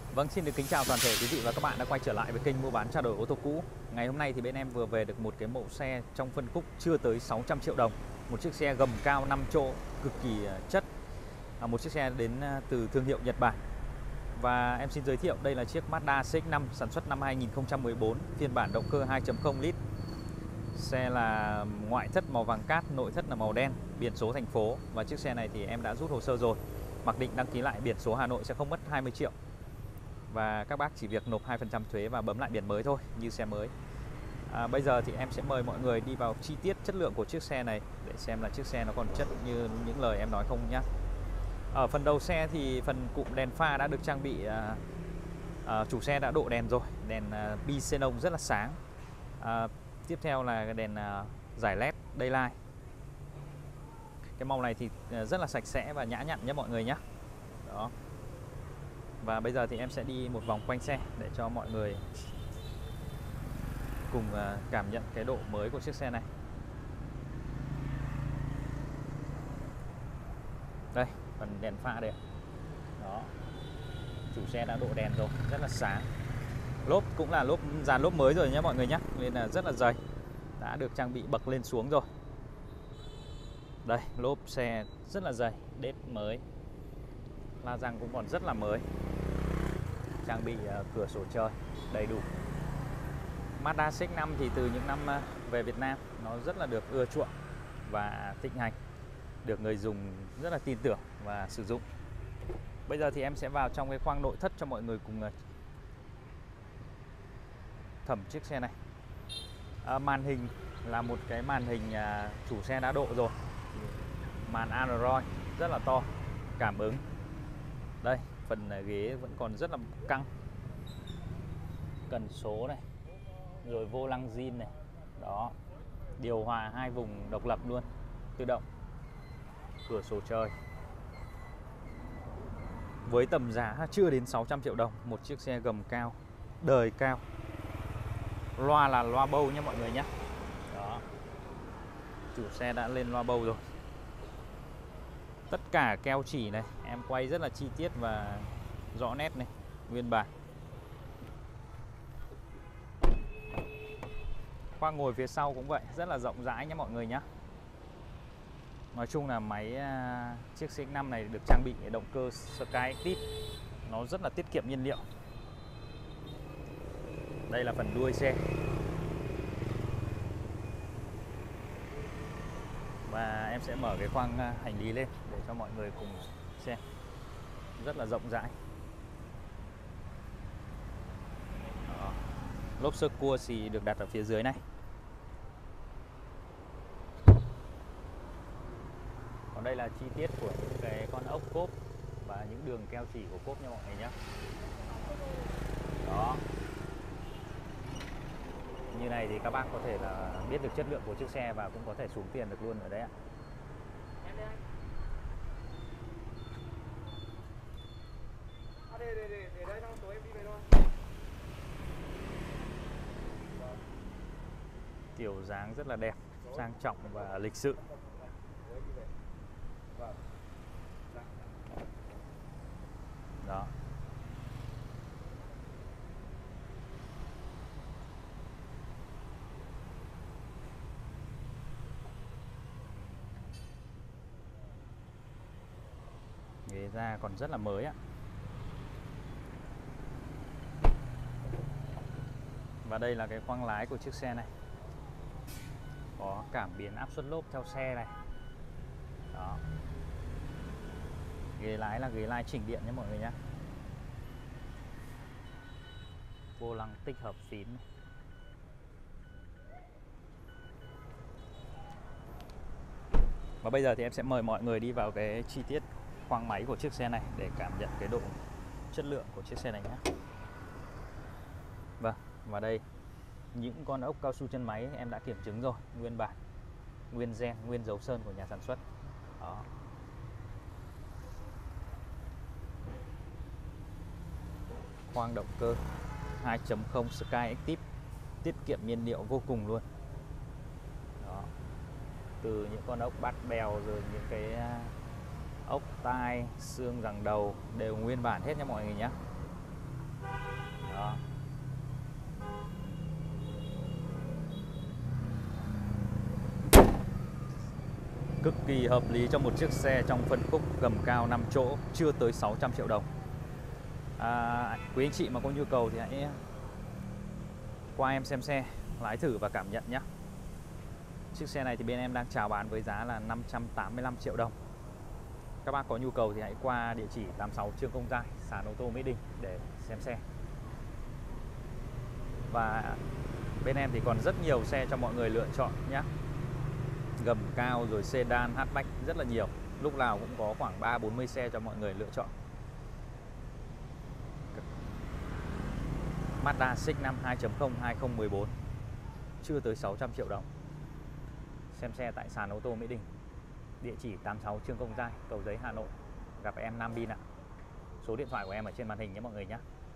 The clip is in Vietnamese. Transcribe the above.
Vâng, xin được kính chào toàn thể quý vị và các bạn đã quay trở lại với kênh mua bán trao đổi ô tô cũ. Ngày hôm nay thì bên em vừa về được một cái mẫu xe trong phân khúc chưa tới 600 triệu đồng. Một chiếc xe gầm cao 5 chỗ cực kỳ chất. Một chiếc xe đến từ thương hiệu Nhật Bản. Và em xin giới thiệu đây là chiếc Mazda CX-5 sản xuất năm 2014, phiên bản động cơ 2.0 lít. Xe là ngoại thất màu vàng cát, nội thất là màu đen, biển số thành phố. Và chiếc xe này thì em đã rút hồ sơ rồi. Mặc định đăng ký lại biển số Hà Nội sẽ không mất 20 triệu. Và các bác chỉ việc nộp 2% thuế và bấm lại biển mới thôi, như xe mới. Bây giờ thì em sẽ mời mọi người đi vào chi tiết chất lượng của chiếc xe này để xem là chiếc xe nó còn chất như những lời em nói không nhé. Ở phần đầu xe thì phần cụm đèn pha đã được trang bị, chủ xe đã độ đèn rồi, đèn bi xenon rất là sáng. Tiếp theo là đèn giải LED daylight. Cái màu này thì rất là sạch sẽ và nhã nhặn nhé mọi người nhé. Đó. Và bây giờ thì em sẽ đi một vòng quanh xe để cho mọi người cùng cảm nhận cái độ mới của chiếc xe này. Đây, phần đèn pha đây. Đó. Chủ xe đã độ đèn rồi, rất là sáng. Lốp cũng là dàn lốp mới rồi nhé mọi người nhé, nên là rất là dày. Đã được trang bị bậc lên xuống rồi. Đây, lốp xe rất là dày, đét mới. La răng cũng còn rất là mới. Trang bị cửa sổ trời đầy đủ. Mazda CX-5 thì từ những năm về Việt Nam nó rất là được ưa chuộng và thịnh hành, được người dùng rất là tin tưởng và sử dụng. Bây giờ thì em sẽ vào trong cái khoang nội thất cho mọi người cùng thẩm chiếc xe này. Màn hình là một cái màn hình chủ xe đã độ rồi, màn Android rất là to, cảm ứng. Đây, phần ghế vẫn còn rất là căng. Cần số này, rồi vô lăng zin này. Đó. Điều hòa 2 vùng độc lập luôn, tự động. Cửa sổ trời. Với tầm giá chưa đến 600 triệu đồng, một chiếc xe gầm cao, đời cao. Loa là loa bâu nhé mọi người nhé. Đó. Chủ xe đã lên loa bâu rồi. Tất cả keo chỉ này em quay rất là chi tiết và rõ nét này, nguyên bản. Khoang ngồi phía sau cũng vậy, rất là rộng rãi nhé mọi người nhé. Nói chung là chiếc CX-5 này được trang bị động cơ Skyactiv, nó rất là tiết kiệm nhiên liệu. Đây là phần đuôi xe. Và em sẽ mở cái khoang hành lý lên để cho mọi người cùng xem. Rất là rộng rãi. Đó. Lốp sơ cua xì được đặt ở phía dưới này. Còn đây là chi tiết của những cái con ốc cốp và những đường keo chỉ của cốp nha mọi người nhé. Đó. Như này thì các bác có thể là biết được chất lượng của chiếc xe và cũng có thể xuống tiền được luôn ở đấy ạ. Kiểu dáng rất là đẹp, sang trọng và lịch sự. Đó. Ghế da còn rất là mới ạ. Và đây là cái khoang lái của chiếc xe này. Có cảm biến áp suất lốp theo xe này. Đó. Ghế lái là ghế lái chỉnh điện nhé mọi người nhé. Vô lăng tích hợp phím này. Và bây giờ thì em sẽ mời mọi người đi vào cái chi tiết khoang máy của chiếc xe này để cảm nhận cái độ chất lượng của chiếc xe này nhé. Vâng, và đây những con ốc cao su chân máy em đã kiểm chứng rồi, nguyên bản, nguyên gen, nguyên dấu sơn của nhà sản xuất. Đó. Khoang động cơ 2.0 Skyactiv, tiết kiệm nhiên liệu vô cùng luôn. Đó. Từ những con ốc bát bèo rồi những cái ốc tai, xương răng đầu đều nguyên bản hết nha mọi người nhé. Đó. Cực kỳ hợp lý cho một chiếc xe trong phân khúc gầm cao 5 chỗ, chưa tới 600 triệu đồng. Quý anh chị mà có nhu cầu thì hãy qua em xem xe, lái thử và cảm nhận nhé. Chiếc xe này thì bên em đang chào bán với giá là 585 triệu đồng. Các bác có nhu cầu thì hãy qua địa chỉ 86 Trương Công Giai, sàn ô tô Mỹ Đình để xem xe. Và bên em thì còn rất nhiều xe cho mọi người lựa chọn nhé. Gầm cao rồi sedan, hatchback rất là nhiều. Lúc nào cũng có khoảng 3-40 xe cho mọi người lựa chọn. Mazda CX-5 2.0 2014, chưa tới 600 triệu đồng. Xem xe tại sàn ô tô Mỹ Đình, địa chỉ 86 Trương Công Giai, Cầu Giấy, Hà Nội. Gặp em Nam Bin ạ. Số điện thoại của em ở trên màn hình nhé mọi người nhé.